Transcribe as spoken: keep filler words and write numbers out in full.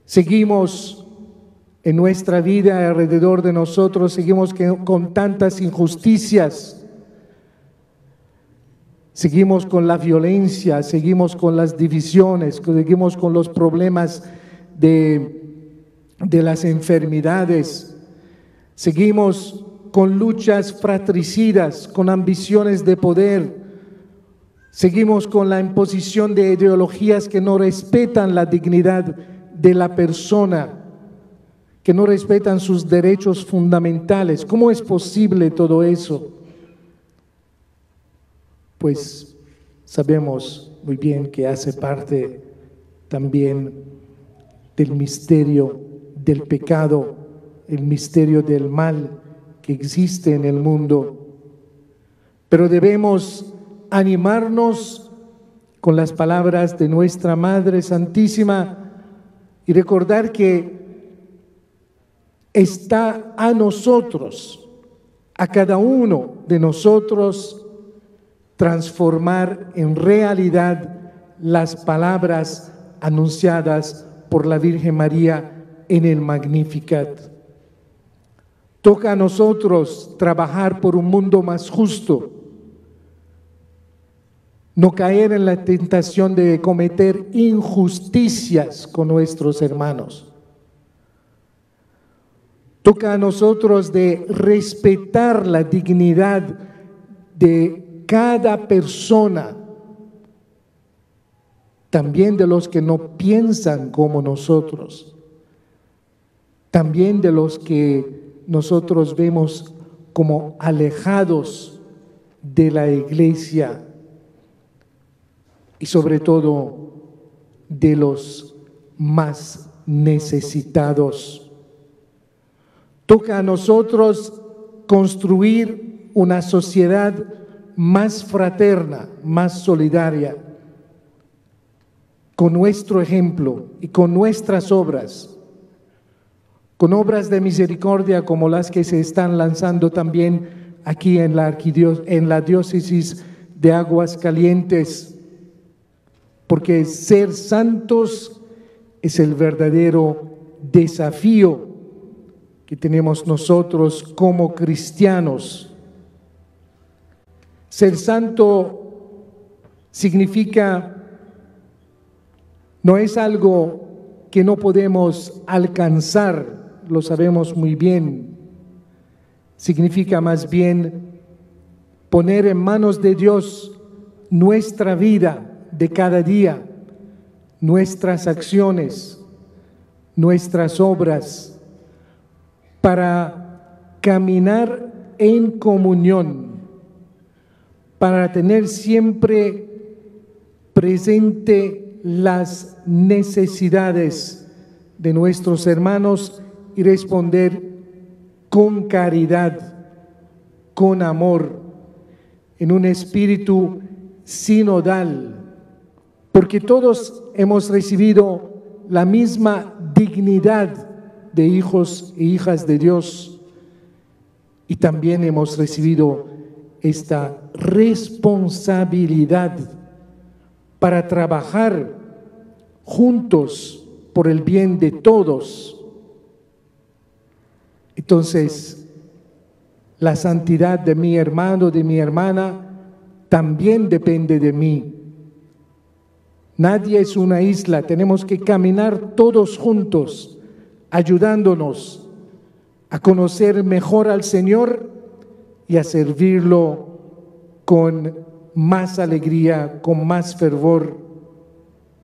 Seguimos en nuestra vida alrededor de nosotros, seguimos que, con tantas injusticias, seguimos con la violencia, seguimos con las divisiones, seguimos con los problemas de, de las enfermedades, seguimos con luchas fratricidas, con ambiciones de poder, seguimos con la imposición de ideologías que no respetan la dignidad de la persona, que no respetan sus derechos fundamentales. ¿Cómo es posible todo eso? Pues sabemos muy bien que hace parte también del misterio del pecado, el misterio del mal que existe en el mundo. Pero debemos animarnos con las palabras de nuestra Madre Santísima y recordar que está a nosotros, a cada uno de nosotros, transformar en realidad las palabras anunciadas por la Virgen María en el Magnificat. Toca a nosotros trabajar por un mundo más justo, no caer en la tentación de cometer injusticias con nuestros hermanos. Toca a nosotros de respetar la dignidad de cada persona, también de los que no piensan como nosotros, también de los que nosotros vemos como alejados de la iglesia y sobre todo de los más necesitados. Toca a nosotros construir una sociedad más fraterna, más solidaria, con nuestro ejemplo y con nuestras obras, con obras de misericordia como las que se están lanzando también aquí en la, en la diócesis de Aguascalientes, porque ser santos es el verdadero desafío que tenemos nosotros como cristianos. Ser santo significa, no es algo que no podemos alcanzar, lo sabemos muy bien. Significa más bien poner en manos de Dios nuestra vida de cada día, nuestras acciones, nuestras obras, para caminar en comunión, para tener siempre presente las necesidades de nuestros hermanos y responder con caridad, con amor, en un espíritu sinodal, porque todos hemos recibido la misma dignidad de hijos e hijas de Dios y también hemos recibido esta responsabilidad para trabajar juntos por el bien de todos. Entonces, la santidad de mi hermano, de mi hermana, también depende de mí. Nadie es una isla, tenemos que caminar todos juntos, ayudándonos a conocer mejor al Señor y a servirlo con más alegría, con más fervor.